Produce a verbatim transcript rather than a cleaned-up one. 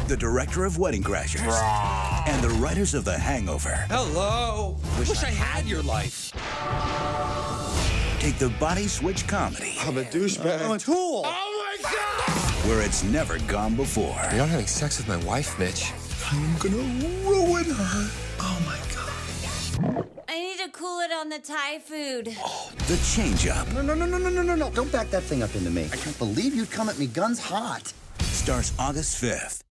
the director of Wedding Crashers, and the writers of The Hangover. Hello. Wish, Wish I, I had your life. Take the body switch comedy. I'm a douchebag. I'm a tool. Oh, my God! Where it's never gone before. You're not having sex with my wife, Mitch. I'm gonna ruin her. Oh, my God. I need to cool it on the Thai food. Oh, the change-up. No, no, no, no, no, no, no, no. Don't back that thing up into me. I can't believe you'd come at me guns hot. Starts August fifth.